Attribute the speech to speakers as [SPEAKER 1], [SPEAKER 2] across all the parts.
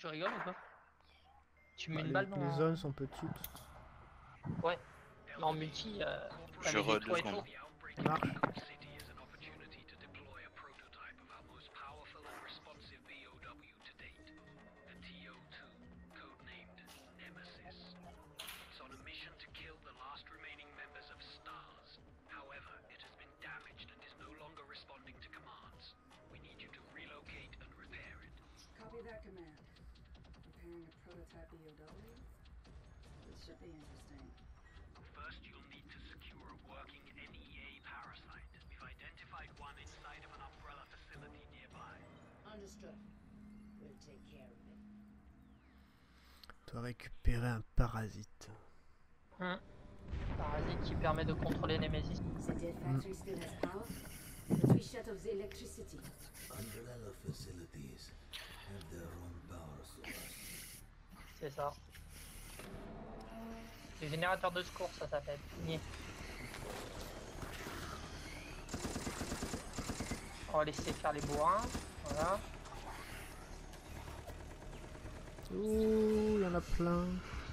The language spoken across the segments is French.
[SPEAKER 1] Tu rigoles ou quoi? Tu mets
[SPEAKER 2] Bah,
[SPEAKER 1] une balle
[SPEAKER 2] les
[SPEAKER 1] dans...
[SPEAKER 2] zones sont petites.
[SPEAKER 1] Ouais. Mais en multi,
[SPEAKER 3] Je
[SPEAKER 1] avec des
[SPEAKER 3] re 2
[SPEAKER 1] tours et tout.
[SPEAKER 3] secondes.
[SPEAKER 2] Ça marche.
[SPEAKER 4] Copy that command. Preparing a prototype EOW? This should be interesting.
[SPEAKER 5] First, you'll need to secure a working NEA parasite. We've identified one inside of an umbrella facility nearby.
[SPEAKER 4] Understood. We'll take care of it.
[SPEAKER 2] Tu dois récupérer un parasite.
[SPEAKER 1] Parasite qui permet de contrôler Nemesis.
[SPEAKER 4] The dead factory still has power, but we shut off the electricity.
[SPEAKER 6] Umbrella facilities have their own power source.
[SPEAKER 1] C'est ça. Le générateur de secours, ça s'appelle. Nier. On va laisser faire les bourrins. Voilà.
[SPEAKER 2] Ouh, il y en a plein.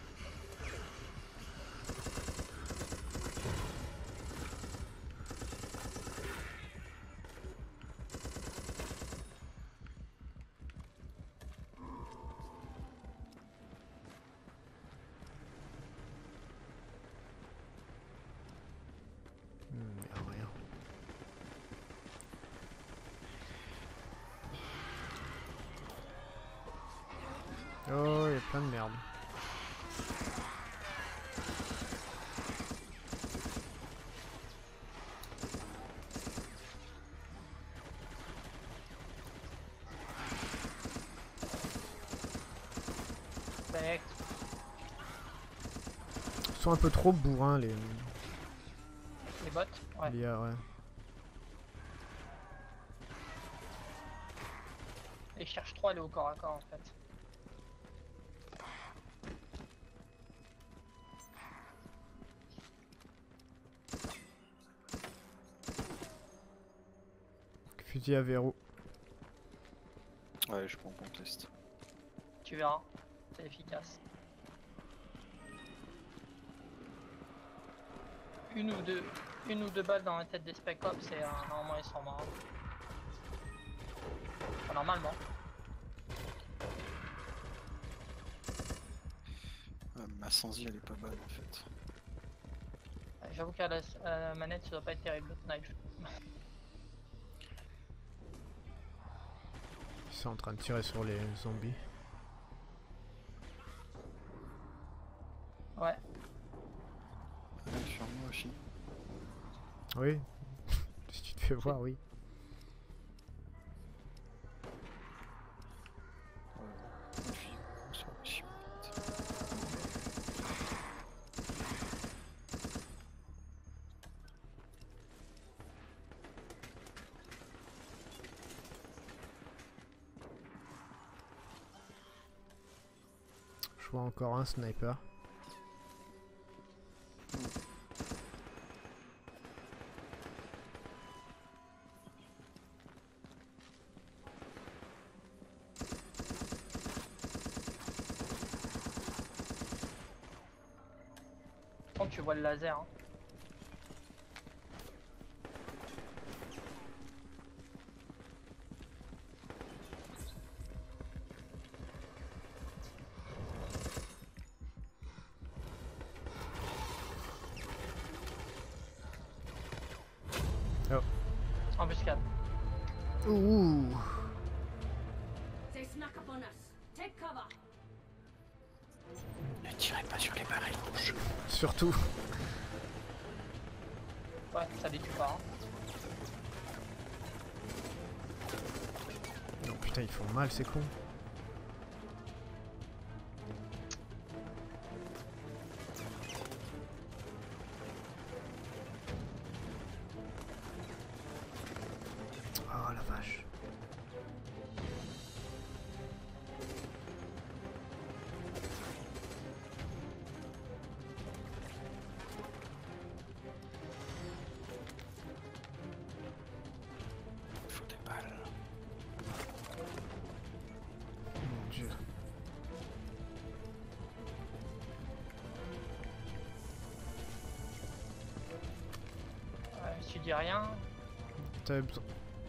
[SPEAKER 2] Y a rien. Oh, il y a plein de merde.
[SPEAKER 1] Tac.
[SPEAKER 2] Ils sont un peu trop bourrins les
[SPEAKER 1] Les bots. Ouais.
[SPEAKER 2] l'IA, ouais.
[SPEAKER 1] Et je cherche 3 aller au corps à corps en fait.
[SPEAKER 2] Fusil à verrou.
[SPEAKER 3] Ouais, je prends qu'on teste.
[SPEAKER 1] Tu verras. C'est efficace. Une ou deux balles dans la tête des Spec Ops et normalement ils sont morts. Enfin, normalement.
[SPEAKER 3] Ma sensi elle est pas bonne en fait.
[SPEAKER 1] J'avoue qu'à la manette ça doit pas être terrible le knife.
[SPEAKER 2] Ils sont en train de tirer sur les zombies.
[SPEAKER 1] Ouais.
[SPEAKER 3] Ouais, sur moi aussi.
[SPEAKER 2] Oui. Si tu te fais voir, oui.
[SPEAKER 3] Ouais, sur le chien.
[SPEAKER 2] Je vois encore un sniper.
[SPEAKER 1] Par contre tu vois le laser. Hein.
[SPEAKER 2] Oh.
[SPEAKER 1] Embuscade.
[SPEAKER 2] Ouh.
[SPEAKER 4] They snuck up on us. Take cover.
[SPEAKER 3] Ne tirez pas sur les barils rouges.
[SPEAKER 2] Surtout.
[SPEAKER 1] Ouais, ça les tue pas. Hein.
[SPEAKER 2] Non, putain, ils font mal, c'est con. Oh la vache.
[SPEAKER 3] Faut des balles.
[SPEAKER 1] dis rien.
[SPEAKER 2] T'avais besoin.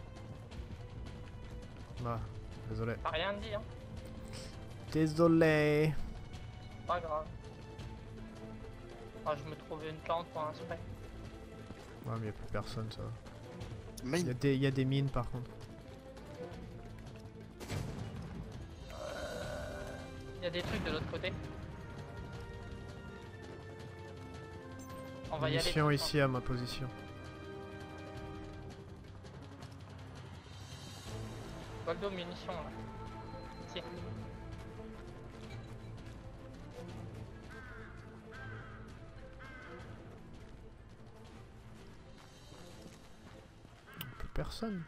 [SPEAKER 2] Ah, désolé.
[SPEAKER 1] T'as rien dit, hein.
[SPEAKER 2] Désolé.
[SPEAKER 1] Pas grave. Ah, je me trouvais une plante pour un spray.
[SPEAKER 2] Ouais, mais y'a plus personne, ça va.
[SPEAKER 3] Main.
[SPEAKER 2] Y a des mines par contre.
[SPEAKER 1] Il y a des trucs de l'autre côté. On va y aller.
[SPEAKER 2] Munitions
[SPEAKER 1] tout
[SPEAKER 2] ici à ma position.
[SPEAKER 1] Goldo, munitions là. Ici.
[SPEAKER 2] Plus personne.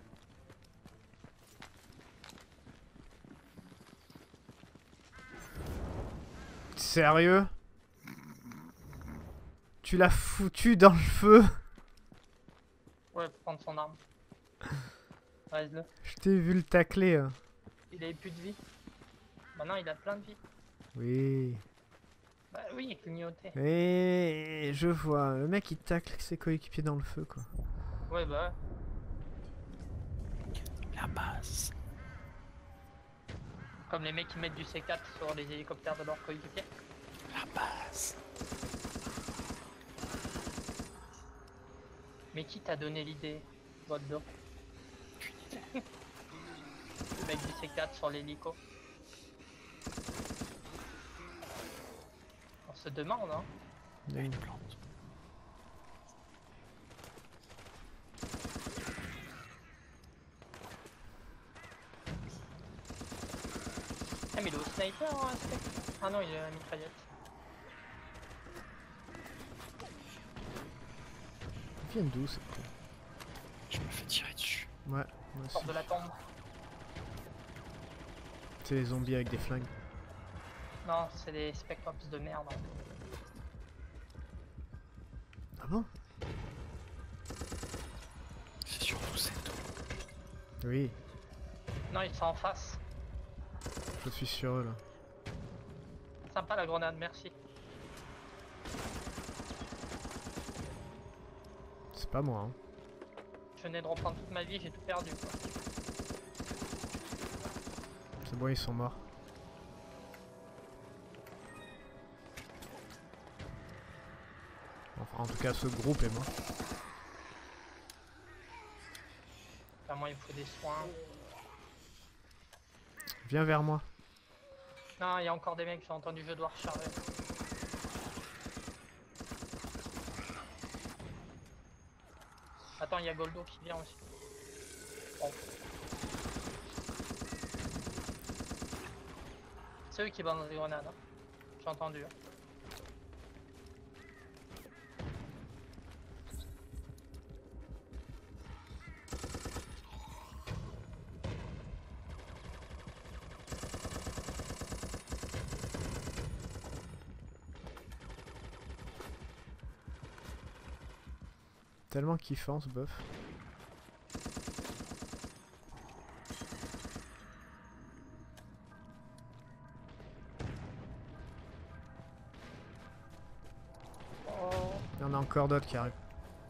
[SPEAKER 2] Sérieux? Tu l'as foutu dans le feu?
[SPEAKER 1] Ouais, pour prendre son arme. Reste-le.
[SPEAKER 2] Je t'ai vu le tacler. Hein.
[SPEAKER 1] Il avait plus de vie. Maintenant, il a plein de vie.
[SPEAKER 2] Oui.
[SPEAKER 1] Bah oui, il clignotait.
[SPEAKER 2] Et je vois. Le mec il tacle ses coéquipiers dans le feu quoi.
[SPEAKER 1] Ouais, bah.
[SPEAKER 3] La base.
[SPEAKER 1] Comme les mecs qui mettent du C4 sur les hélicoptères de leurs coéquipiers.
[SPEAKER 3] La base.
[SPEAKER 1] Mais qui t'a donné l'idée, Goldo? Le mec du C4 sur l'hélico. On se demande, hein.
[SPEAKER 2] Il y a une
[SPEAKER 3] Plante.
[SPEAKER 1] Ah, mais il est au sniper, hein, ah non, il est à la mitraillette.
[SPEAKER 2] Ils viennent d'où cette con?
[SPEAKER 3] Je me fais tirer dessus.
[SPEAKER 2] Ouais, moi aussi.
[SPEAKER 1] Sort de la tombe.
[SPEAKER 2] C'est les zombies avec des flingues.
[SPEAKER 1] Non, c'est des Spec Ops de merde. Hein.
[SPEAKER 2] Ah bon?
[SPEAKER 3] C'est surtout cette eau.
[SPEAKER 2] Oui,
[SPEAKER 1] Non, ils sont en face.
[SPEAKER 2] je suis sur eux là.
[SPEAKER 1] Sympa la grenade, merci.
[SPEAKER 2] C'est pas moi hein.
[SPEAKER 1] Je venais de reprendre toute ma vie, j'ai tout perdu quoi.
[SPEAKER 2] C'est bon, ils sont morts. Enfin, en tout cas, ce groupe est mort.
[SPEAKER 1] Enfin, moi il me faut des soins.
[SPEAKER 2] Viens vers moi.
[SPEAKER 1] Non, il y a encore des mecs, j'ai entendu, je dois recharger. Attends, il y a Goldo qui vient aussi. Bon. C'est eux qui balancent des grenades. Hein. J'ai entendu. Hein.
[SPEAKER 2] Tellement kiffant ce buff.
[SPEAKER 1] Oh.
[SPEAKER 2] Il y en a encore d'autres qui arrivent.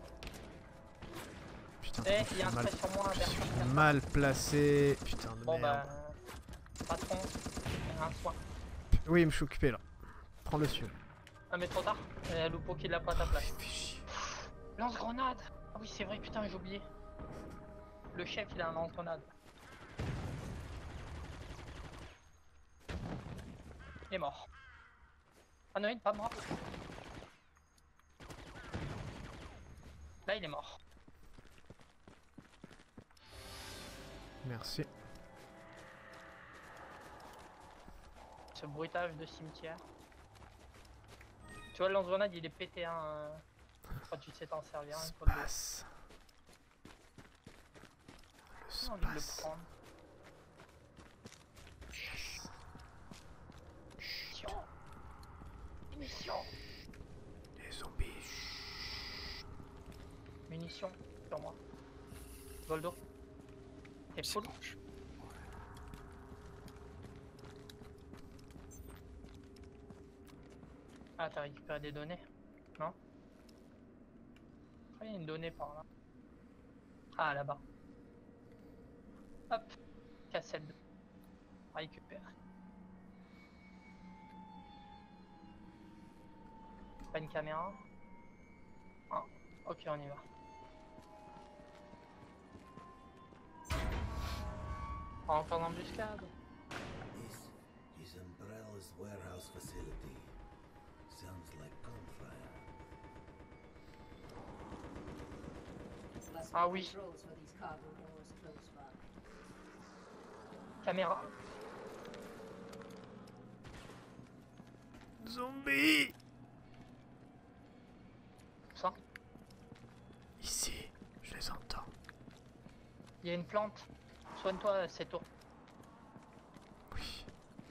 [SPEAKER 2] Putain,
[SPEAKER 1] Eh,
[SPEAKER 2] je
[SPEAKER 1] il y a un
[SPEAKER 2] suis mal,
[SPEAKER 1] spray sur moi,
[SPEAKER 2] je suis
[SPEAKER 1] personne.
[SPEAKER 2] mal placé. Putain de
[SPEAKER 1] Bon
[SPEAKER 2] merde.
[SPEAKER 1] bah, patron, un soin.
[SPEAKER 2] Oui, je suis occupé là. Prends le dessus.
[SPEAKER 1] Ah mais trop tard, il y a Lupo qui l'a pas à ta place.
[SPEAKER 2] Fais chier.
[SPEAKER 1] Lance-grenade. Ah oui c'est vrai, putain j'ai oublié. Le chef il a un lance-grenade. Il est mort. Ah non il est pas mort. Là il est mort.
[SPEAKER 2] Merci.
[SPEAKER 1] Ce bruitage de cimetière. Tu vois le lance-grenade il est pété hein. Quand tu sais t'en servir. Hein, pour le...
[SPEAKER 2] Space.
[SPEAKER 1] J'ai envie de le
[SPEAKER 2] Space.
[SPEAKER 1] prendre. Mission. Munitions.
[SPEAKER 2] Les zombies.
[SPEAKER 1] Munitions sur moi. Goldo. T'es
[SPEAKER 3] C'est
[SPEAKER 1] full.
[SPEAKER 3] bon,
[SPEAKER 1] Ah t'as récupéré des données. Non? Ah, il y a une donnée par là. Ah, là-bas. Hop. Cassette. Récupère. Pas une caméra. Ah, ok, on y va. Encore d'embuscade.
[SPEAKER 6] This is Umbrella's warehouse facility. Sounds like gunfire.
[SPEAKER 1] Ah oui. Caméra.
[SPEAKER 2] Zombie.
[SPEAKER 1] Ça.
[SPEAKER 2] Ici, je les entends.
[SPEAKER 1] Il y a une plante. Soigne-toi, c'est tout.
[SPEAKER 2] Oui.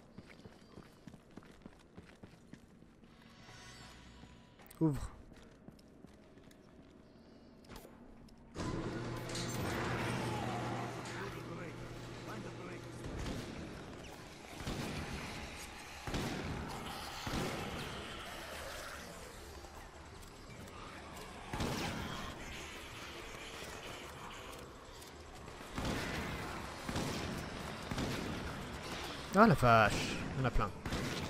[SPEAKER 2] Ouvre. Ah la vache, il y en a plein.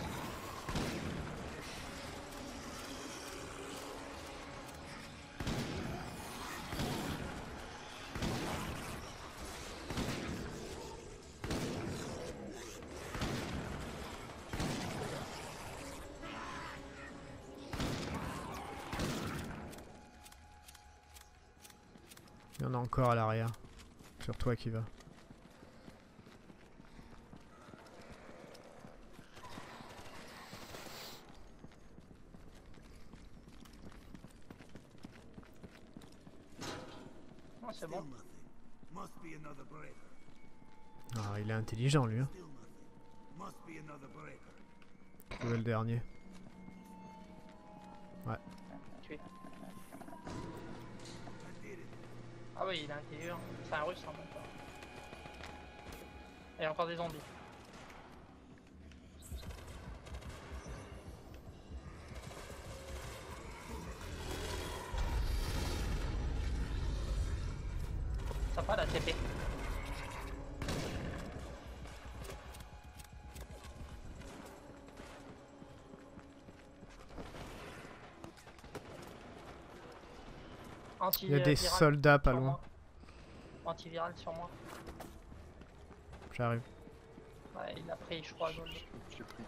[SPEAKER 2] Il y en a encore à l'arrière. Sur toi qui va.
[SPEAKER 1] Non, c'est bon.
[SPEAKER 6] Must be another breaker.
[SPEAKER 2] Ah, il est intelligent lui. Hein.
[SPEAKER 6] Still nothing. Must be another breaker.
[SPEAKER 2] Trouver le dernier.
[SPEAKER 1] Tué.
[SPEAKER 6] I did it.
[SPEAKER 1] Ah oui, il est intelligent. C'est un russe en même temps. Et encore des zombies. Sympa la TP.
[SPEAKER 2] Il y a des soldats pas loin.
[SPEAKER 1] Antiviral sur moi.
[SPEAKER 2] J'arrive.
[SPEAKER 1] Ouais, il a pris, je crois, Gold.
[SPEAKER 3] J'ai pris.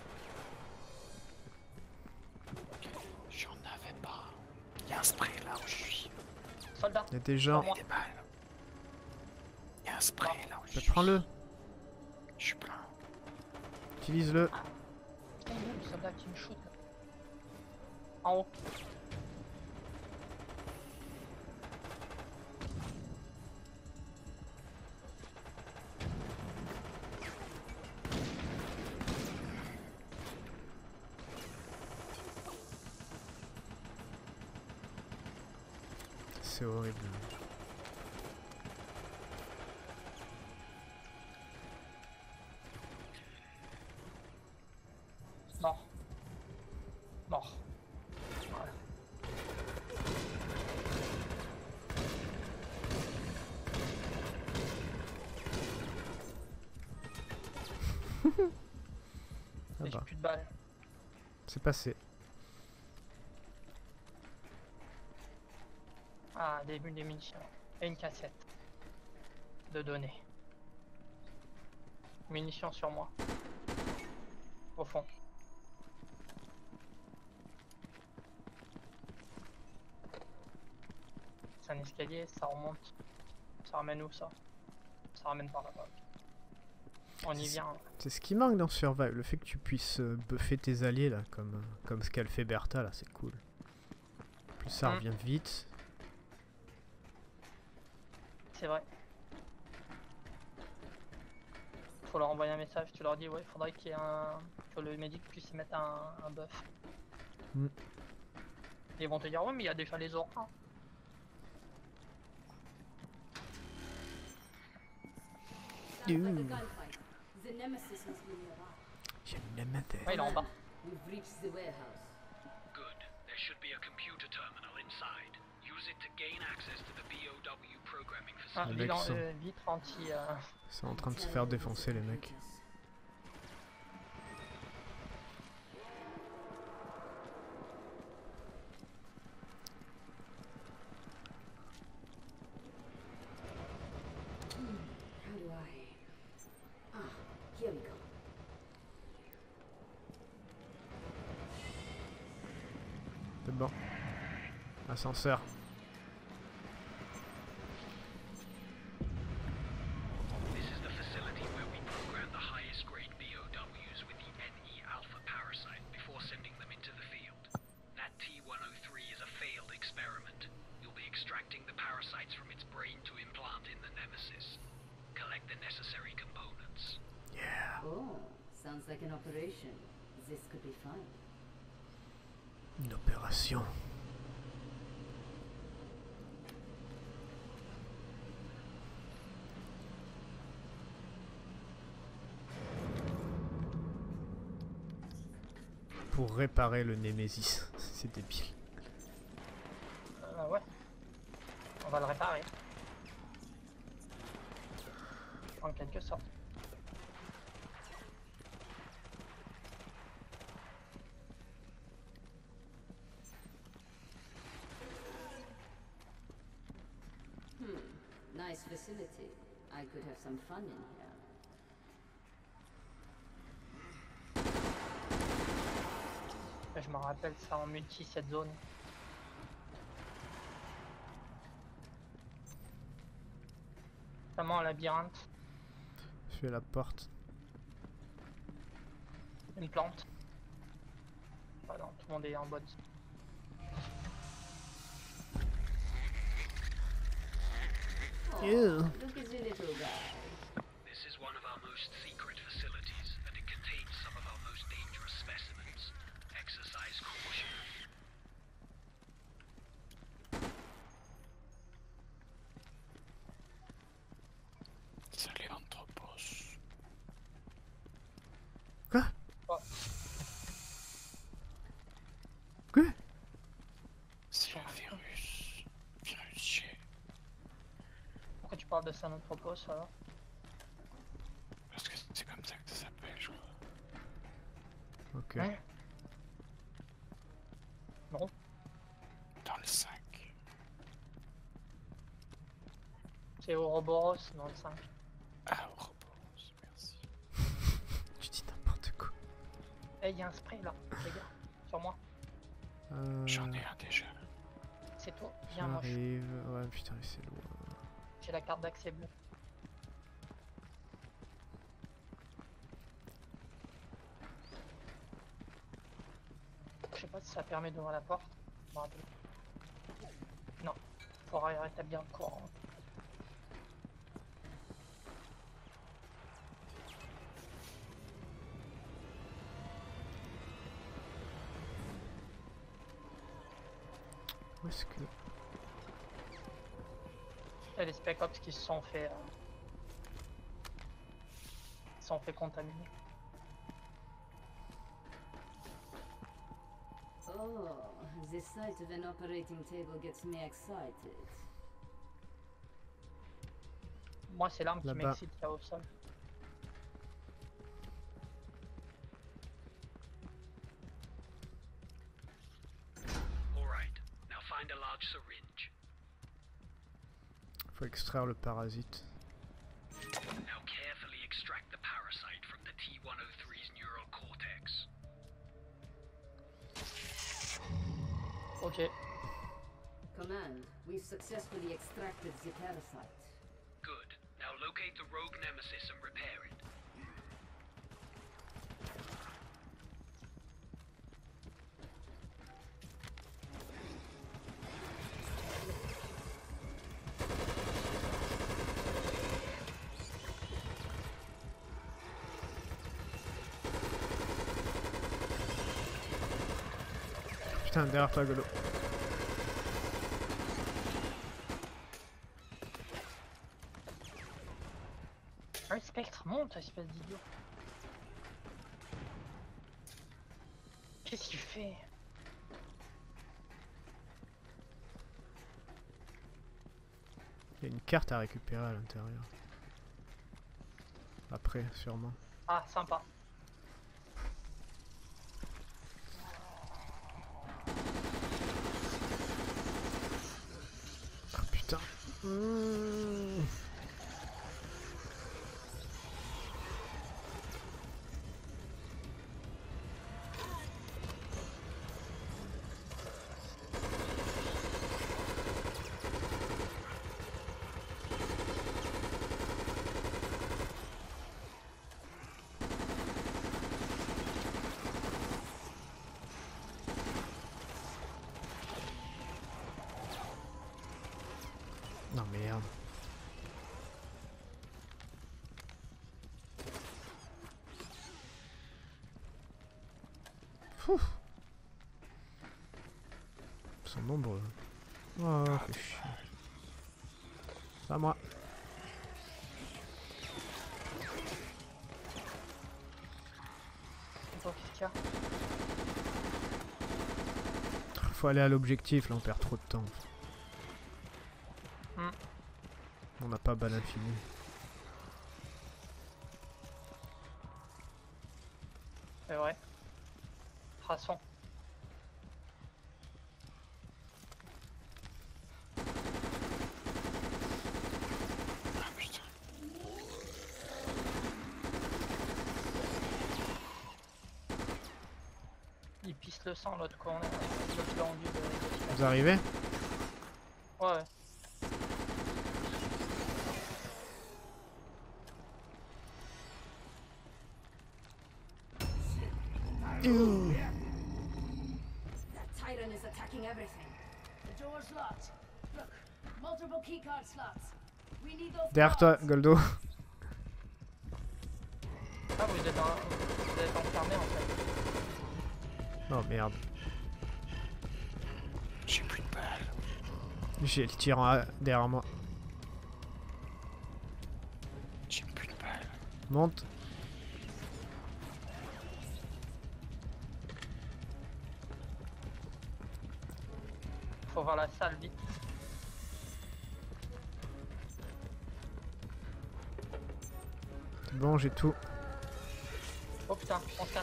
[SPEAKER 3] J'en avais pas. Il y a un spray là où je suis.
[SPEAKER 1] Soldat.
[SPEAKER 2] Il y a des gens.
[SPEAKER 1] Sur moi.
[SPEAKER 3] Des balles. Il y a un spray là où je
[SPEAKER 2] Bah,
[SPEAKER 3] suis.
[SPEAKER 2] prends-le.
[SPEAKER 3] Je suis plein.
[SPEAKER 2] Utilise-le.
[SPEAKER 1] Putain, il est où le soldat qui me shoot là. En haut.
[SPEAKER 2] C'est horrible.
[SPEAKER 1] Mort. Mort. Voilà.
[SPEAKER 2] Ah
[SPEAKER 1] J'ai
[SPEAKER 2] bah,
[SPEAKER 1] plus de balles.
[SPEAKER 2] c'est passé.
[SPEAKER 1] Ah, des munitions. Et une cassette. De données. Munitions sur moi. Au fond. C'est un escalier, ça remonte. Ça ramène où ça? Ça ramène par là-bas. On y vient.
[SPEAKER 2] C'est ce qui manque dans Survive, le fait que tu puisses buffer tes alliés là, comme ce qu'elle fait Bertha là, c'est cool. En plus ça revient vite.
[SPEAKER 1] C'est vrai. Faut leur envoyer un message, tu leur dis ouais, faudrait qu'il y ait que le médic puisse y mettre un buff.
[SPEAKER 2] Mm.
[SPEAKER 1] Ils vont te dire ouais mais il y a déjà les auras.
[SPEAKER 7] Sounds like a gunfight. The Nemesis must be nearby.
[SPEAKER 2] J'ai une méthode.
[SPEAKER 1] Ouais, il est en bas.
[SPEAKER 7] We've reached the warehouse.
[SPEAKER 5] Good. There should be a computer terminal inside. Use it to gain access to the BOW programming
[SPEAKER 1] Ah,
[SPEAKER 2] Les mecs
[SPEAKER 1] bilan,
[SPEAKER 2] sont-
[SPEAKER 1] vitre anti.
[SPEAKER 2] C'est en train de se faire défoncer les mecs.
[SPEAKER 7] How do I... Ah, here we go.
[SPEAKER 2] C'est bon. Ascenseur.
[SPEAKER 5] This is the facility where we program the highest grade BOWs with the NE alpha parasite before sending them into the field. That T-103 is a failed experiment. You'll be extracting the parasites from its brain to implant in the Nemesis. Collect the necessary components.
[SPEAKER 2] Yeah.
[SPEAKER 7] Oh, sounds like an operation. This could be fun.
[SPEAKER 2] Une opération. Pour réparer le Némésis. C'est débile.
[SPEAKER 1] Ouais. On va le réparer. En quelque sorte.
[SPEAKER 7] Nice facility. I could have some fun in here.
[SPEAKER 1] Je me rappelle ça en multi cette zone. Notamment un labyrinthe,
[SPEAKER 2] Je fais la porte.
[SPEAKER 1] une plante. Ah non, tout le monde est en mode.
[SPEAKER 7] Oh,
[SPEAKER 2] Ew.
[SPEAKER 7] look at the little guy.
[SPEAKER 5] This is one of our most secret facilities, and it contains some of our most dangerous specimens. Exercise caution.
[SPEAKER 3] Salut Anthropos.
[SPEAKER 2] Quoi?
[SPEAKER 1] Oh,
[SPEAKER 2] Quoi?
[SPEAKER 3] C'est un virus. Virus G.
[SPEAKER 1] pourquoi tu parles de ça notre propos alors?
[SPEAKER 3] Parce que c'est comme ça que ça s'appelle, je crois.
[SPEAKER 2] Ok.
[SPEAKER 1] Hein? Non,
[SPEAKER 3] Dans le 5.
[SPEAKER 1] c'est Ouroboros dans le 5.
[SPEAKER 3] Ah, Ouroboros, merci.
[SPEAKER 2] Tu dis n'importe quoi.
[SPEAKER 1] Eh, y a un spray là, les gars, sur moi.
[SPEAKER 3] J'en ai un déjà.
[SPEAKER 1] C'est toi, viens moche.
[SPEAKER 2] J'arrive. Ouais, putain, c'est loin.
[SPEAKER 1] J'ai la carte d'accès bleue. Je sais pas si ça permet d'ouvrir la porte. Je me rappelle. Non, faut rétablir le courant.
[SPEAKER 2] Où est-ce que...
[SPEAKER 1] Il y a les Spec Ops qui se sont fait contaminer.
[SPEAKER 7] Oh, the sight of an operating table gets me excited.
[SPEAKER 1] Moi, c'est l'arme qui
[SPEAKER 2] Là-bas.
[SPEAKER 1] m'excite là au sol.
[SPEAKER 5] Alright, now find a large syringe.
[SPEAKER 2] Faut extraire le parasite.
[SPEAKER 5] Now carefully extract the parasite from the T-103's neural cortex.
[SPEAKER 1] Ok,
[SPEAKER 7] Command, we've successfully extracted the parasite.
[SPEAKER 5] Good. Now locate the rogue nemesis and repair it.
[SPEAKER 2] Putain, derrière toi, Golo.
[SPEAKER 1] un spectre, monte, espèce d'idiot. Qu'est-ce qu'il fait?
[SPEAKER 2] Il y a une carte à récupérer à l'intérieur. Après, sûrement.
[SPEAKER 1] Ah, sympa.
[SPEAKER 2] Oh putain. Non merde. Ouf. Ils sont nombreux. Oh, fait chier. C'est à moi.
[SPEAKER 1] Attends, qu'est-ce qu'il y a?
[SPEAKER 2] Faut aller à l'objectif, là on perd trop de temps. On n'a pas balle infinie.
[SPEAKER 1] C'est vrai. Traçons.
[SPEAKER 3] Ah putain.
[SPEAKER 1] Il pisse le sang l'autre corner. L'autre flanc de...
[SPEAKER 2] Vous arrivez?
[SPEAKER 1] Ouais.
[SPEAKER 7] That Tyrant is attacking everything. The door's locked. Look, multiple keycard slots. We need those
[SPEAKER 2] Derrière toi,
[SPEAKER 7] cards.
[SPEAKER 2] Goldo.
[SPEAKER 1] Ah, vous êtes enfermé en fait.
[SPEAKER 2] Oh merde.
[SPEAKER 3] J'ai plus de balles.
[SPEAKER 2] J'ai le tir derrière moi.
[SPEAKER 3] J'ai plus de balles.
[SPEAKER 2] Monte.
[SPEAKER 1] Faut voir la salle vite.
[SPEAKER 2] C'est bon, j'ai tout.
[SPEAKER 1] Oh putain, on se casse.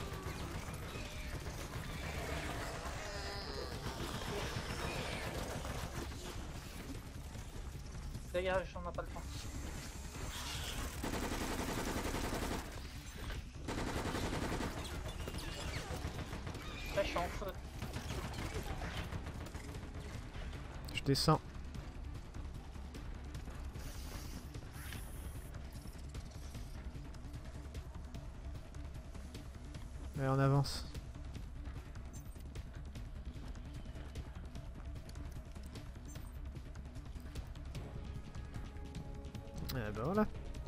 [SPEAKER 1] Dégage, on n'a pas le temps. Là, je suis en feu.
[SPEAKER 2] Je descends. Allez, on avance. Et ben voilà.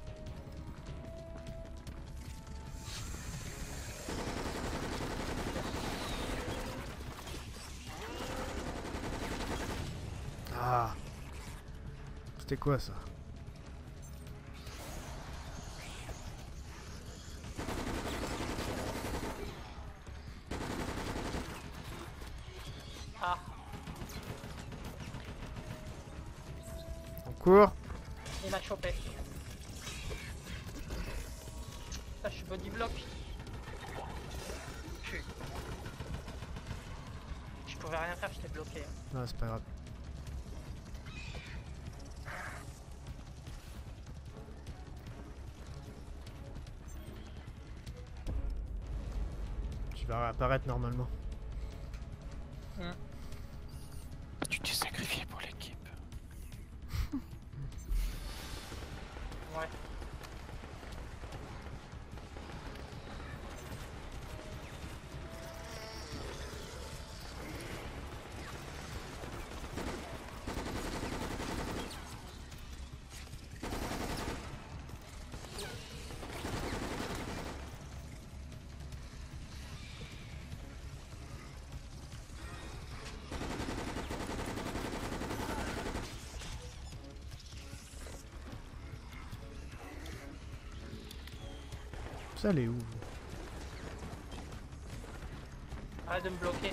[SPEAKER 2] Ah. C'était quoi ça?
[SPEAKER 1] Ah,
[SPEAKER 2] On court.
[SPEAKER 1] il m'a chopé. Putain, je suis body block. Je pouvais rien faire, j'étais bloqué.
[SPEAKER 2] Non, c'est pas grave. Tu vas réapparaître normalement.
[SPEAKER 3] Tu t'es sacrifié pour l'équipe.
[SPEAKER 1] Ouais.
[SPEAKER 2] Ça, elle est où?
[SPEAKER 1] Arrête de me bloquer.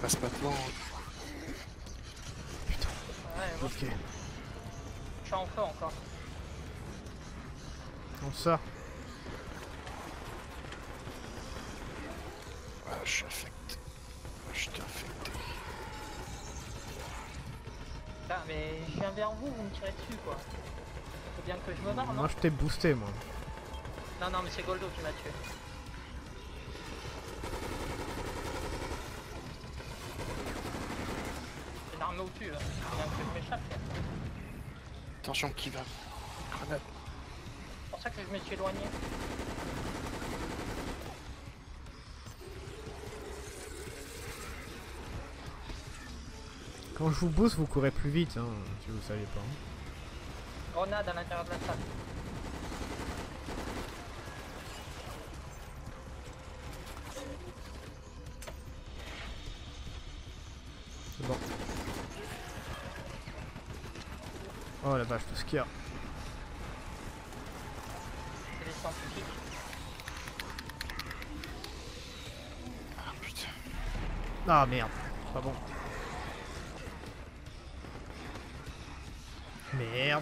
[SPEAKER 3] passe pas devant.
[SPEAKER 2] Putain,
[SPEAKER 1] Ouais, moi,
[SPEAKER 2] ok.
[SPEAKER 1] je suis en feu encore.
[SPEAKER 2] On sort.
[SPEAKER 3] Ouais, je suis infecté. Je t'ai infecté.
[SPEAKER 1] Putain, mais je viens vers vous, vous me tirez dessus quoi. Faut bien que je me barre, non?
[SPEAKER 2] Moi je t'ai boosté moi.
[SPEAKER 1] Non, non, mais c'est Goldo qui m'a tué. C'est une arme au tue, là. Faut bien que je m'échappe. Là.
[SPEAKER 3] Attention, qui va? Grenade.
[SPEAKER 1] C'est pour ça que je me suis éloigné.
[SPEAKER 2] Quand je vous booste, vous courez plus vite, hein, si vous saviez pas.
[SPEAKER 1] Grenade à l'intérieur de la salle.
[SPEAKER 2] C'est bon. Oh la vache, tout ce qu'il y a.
[SPEAKER 1] C'est les scientifiques.
[SPEAKER 3] Ah putain.
[SPEAKER 2] Ah merde, pas bon. Merde.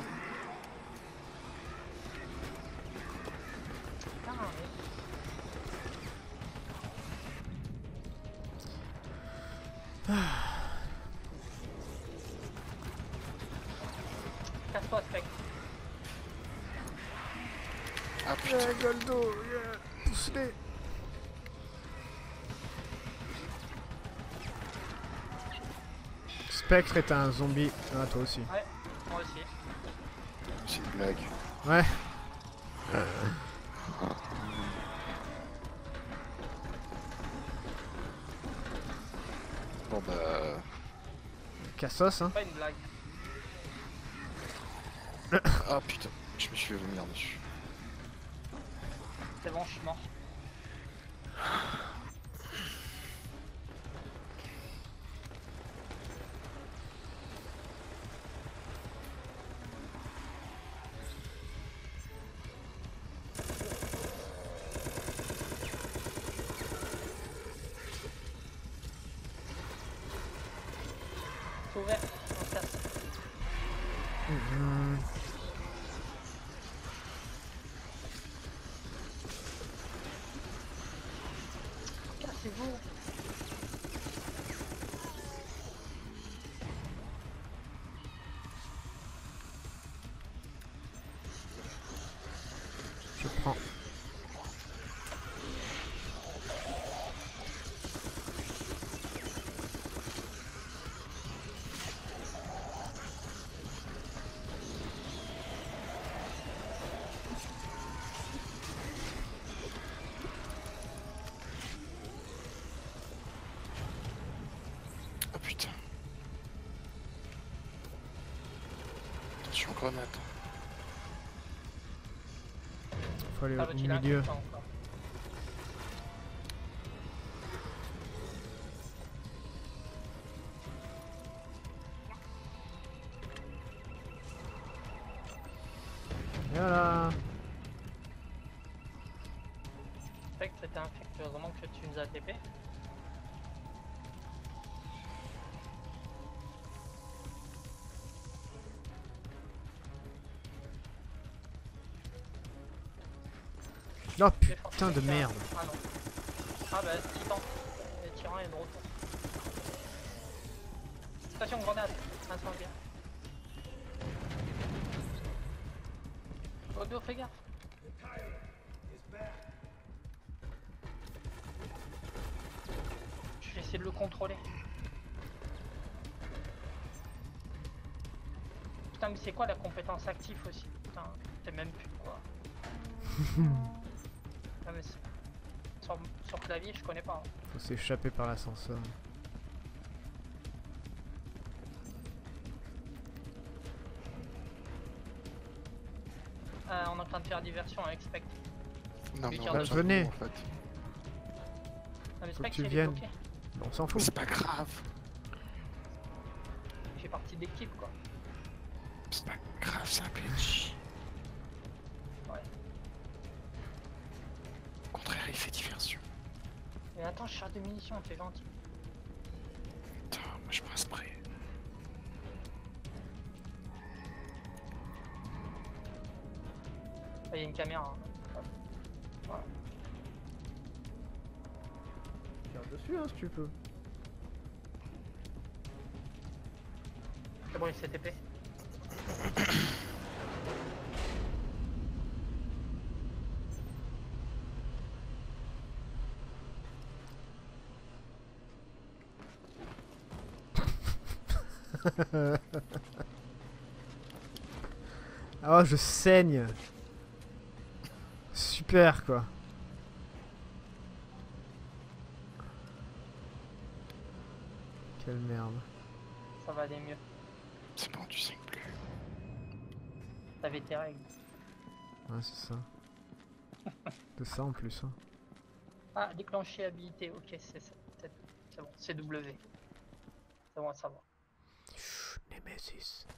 [SPEAKER 1] Putain, mais... Casse-toi, Spectre.
[SPEAKER 3] Ah putain.
[SPEAKER 2] Yeah, Goldo, yeah. Pousse-les. Spectre est un zombie. Ah, toi aussi.
[SPEAKER 1] Ouais, moi aussi.
[SPEAKER 3] C'est une blague.
[SPEAKER 2] Ouais.
[SPEAKER 3] Bon bah...
[SPEAKER 2] Cassos, hein.
[SPEAKER 1] Pas une blague.
[SPEAKER 3] Ah putain. Je me suis fait vomir dessus.
[SPEAKER 1] C'est bon, je suis mort. C'est ouvert, on se casse. Cassez-vous.
[SPEAKER 2] Je prends.
[SPEAKER 3] Ah putain. Attention, grenade.
[SPEAKER 2] Faut aller
[SPEAKER 1] Ah
[SPEAKER 2] au
[SPEAKER 1] bah tu l'as
[SPEAKER 2] milieu.
[SPEAKER 1] encore.
[SPEAKER 2] Et voilà.
[SPEAKER 1] Spectre était infecté, heureusement que tu nous as TP.
[SPEAKER 2] Oh putain de merde.
[SPEAKER 1] Ah non. Ah bah titan. Le tyran est de retour. Station grenade. Incendiaire. Odo, fais gaffe. Je vais essayer de le contrôler. Putain mais c'est quoi la compétence active aussi? Putain, t'es même plus quoi. Ah, mais sur clavier je connais pas. Hein.
[SPEAKER 2] Faut s'échapper par l'ascenseur.
[SPEAKER 1] On est en train de faire diversion avec Spectre.
[SPEAKER 3] Non
[SPEAKER 1] Mais
[SPEAKER 3] mais
[SPEAKER 1] tiens,
[SPEAKER 3] on a
[SPEAKER 2] bah,
[SPEAKER 3] pas
[SPEAKER 2] venez.
[SPEAKER 3] de mots, en fait.
[SPEAKER 1] Ah, mais
[SPEAKER 2] Faut que
[SPEAKER 1] Spectre
[SPEAKER 2] tu
[SPEAKER 1] il est
[SPEAKER 2] viennes.
[SPEAKER 1] bloqué.
[SPEAKER 2] On s'en fout.
[SPEAKER 3] C'est pas grave.
[SPEAKER 1] J'ai partie d'équipe quoi.
[SPEAKER 3] C'est pas grave, c'est un PNJ.
[SPEAKER 1] Ouais.
[SPEAKER 3] Au contraire, il fait diversion.
[SPEAKER 1] Mais attends, je cherche des munitions, t'es gentil.
[SPEAKER 3] Un spray.
[SPEAKER 1] Il y a une caméra. Hein. Voilà.
[SPEAKER 2] Tire dessus, hein, si tu peux.
[SPEAKER 1] C'est bon, il s'est TP.
[SPEAKER 2] Oh, je saigne. Super, quoi. Quelle merde.
[SPEAKER 1] Ça va aller mieux.
[SPEAKER 3] C'est bon, tu saignes plus.
[SPEAKER 1] T'avais tes règles.
[SPEAKER 2] Ouais, c'est ça. De ça en plus. Hein.
[SPEAKER 1] Ah, déclencher habilité. Ok, c'est bon. C'est W. C'est bon à savoir.
[SPEAKER 2] Chut, Nemesis.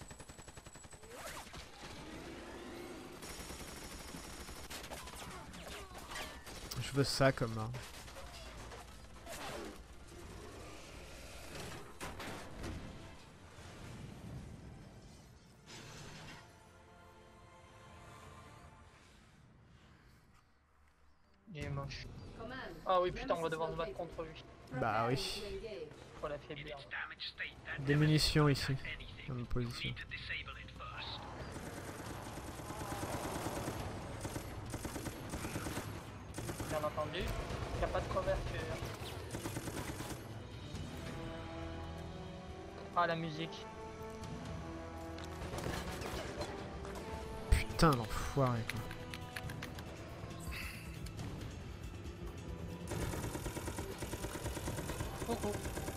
[SPEAKER 2] Je veux ça comme arme.
[SPEAKER 1] Il est moche.
[SPEAKER 7] Command.
[SPEAKER 1] Ah oui, putain, on va devoir se battre contre lui.
[SPEAKER 2] Bah oui.
[SPEAKER 7] To engage.
[SPEAKER 1] Faut l'affaiblir.
[SPEAKER 5] Its damaged state, that
[SPEAKER 2] Des munitions ici.
[SPEAKER 5] anything.
[SPEAKER 2] Dans ma
[SPEAKER 5] We
[SPEAKER 2] position.
[SPEAKER 5] need to disable it first.
[SPEAKER 1] Bien entendu. Il n'y a pas de couverture. Ah, la musique.
[SPEAKER 2] Putain, l'enfoiré, quoi.
[SPEAKER 1] Coucou.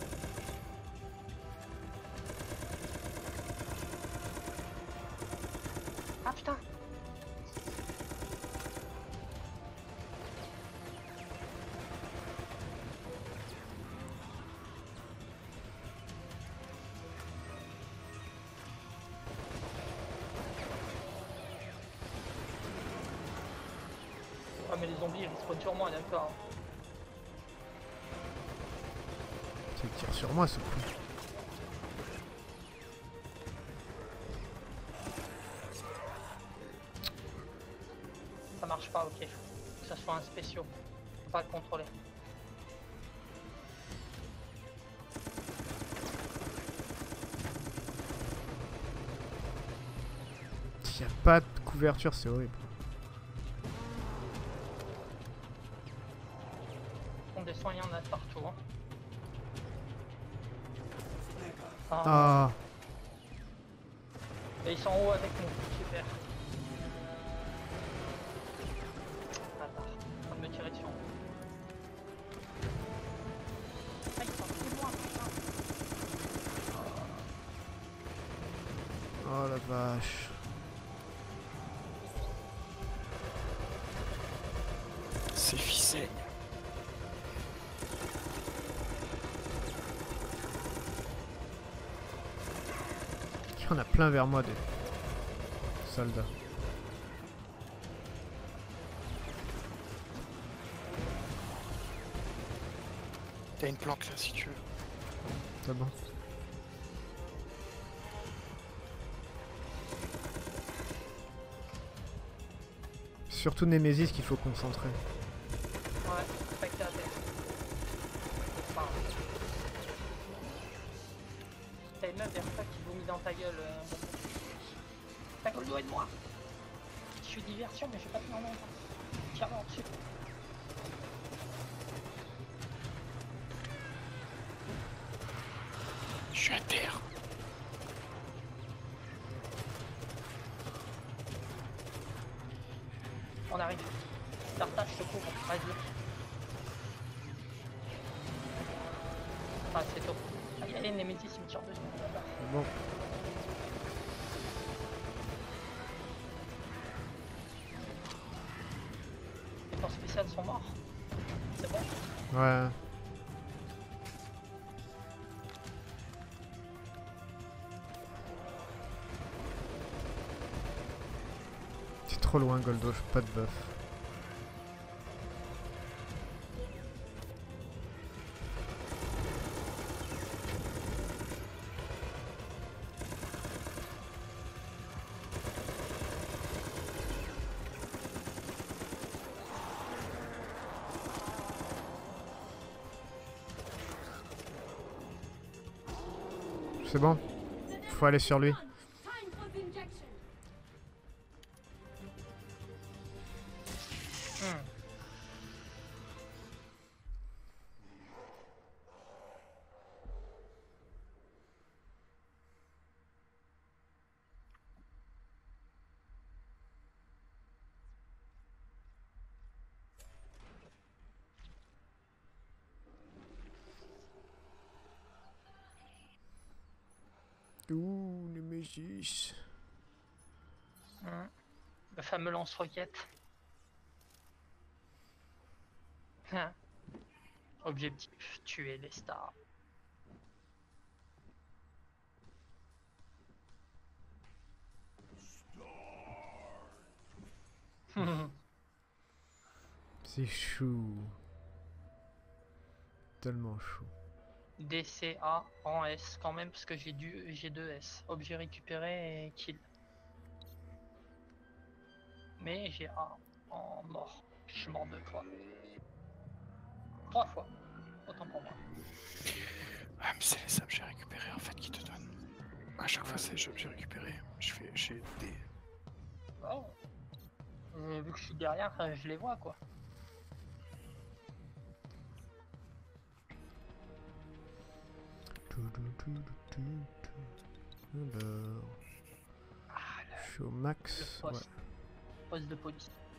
[SPEAKER 1] Ah putain. Ah mais les zombies ils respawnent sur moi, d'accord.
[SPEAKER 2] Il tire sur moi, ce coup.
[SPEAKER 1] Ça marche pas, ok. Faut que ça soit un spéciaux. Faut pas le contrôler.
[SPEAKER 2] Il n'y a pas de couverture, c'est horrible.
[SPEAKER 1] On descend, il y en a partout. Hein. Ah.
[SPEAKER 2] Ah,
[SPEAKER 1] Et ils sont en haut avec nous, super. Bâtard, en train de me tirer dessus. Ah, ils sont plus loin, putain.
[SPEAKER 2] oh la vache.
[SPEAKER 3] C'est ficelle.
[SPEAKER 2] Il y en a plein vers moi des soldats.
[SPEAKER 3] T'as une planque là si tu veux.
[SPEAKER 2] C'est bon. Surtout Nemesis qu'il faut concentrer.
[SPEAKER 1] Ouais, pas que t'es à terre. Enfin. T'as une meuf derrière toi qui vomit dans ta gueule. Ta gueule doit être moi. Je suis diversion, mais je vais pas tenir longtemps. Tire-moi dessus.
[SPEAKER 3] Je suis à terre.
[SPEAKER 1] On arrive. Darta, je te couvre. Vas-y. Ah, c'est tôt. Allez, Nemesis, il me tire dessus.
[SPEAKER 2] C'est bon.
[SPEAKER 1] Les forces spéciales sont morts. C'est bon.
[SPEAKER 2] Ouais. C'est trop loin, Goldo, j'ai pas de buff. C'est bon. Faut aller sur lui.
[SPEAKER 7] Time for the injection.
[SPEAKER 1] Hmm.
[SPEAKER 2] Ouh, Nemesis.
[SPEAKER 1] Le fameux lance-roquette. Hein. Objectif, tuer les stars.
[SPEAKER 2] C'est chou. Tellement chou.
[SPEAKER 1] DCA en S quand même parce que j'ai 2 S. Objet récupéré et kill. Mais j'ai A en mort. Je suis mort 2 fois. 3 fois. Autant pour moi.
[SPEAKER 3] Ah, mais c'est les objets récupérés en fait qui te donnent. À chaque fois, c'est les objets récupérés. J'ai des.
[SPEAKER 1] Oh. Vu que je suis derrière, je les vois quoi.
[SPEAKER 2] Alors,
[SPEAKER 1] Ah,
[SPEAKER 2] je suis au max.
[SPEAKER 1] le
[SPEAKER 2] Ouais.
[SPEAKER 1] poste. Poste de police.